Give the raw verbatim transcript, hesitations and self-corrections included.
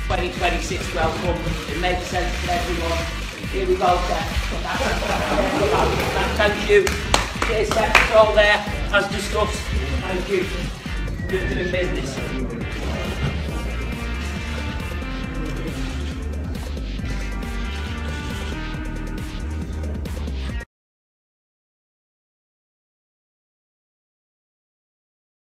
twenty twenty-six welcome. It makes sense for everyone. Here we go, Seth. Thank you. Cheers, Seth. It's all there, as discussed. Thank you. Good doing business.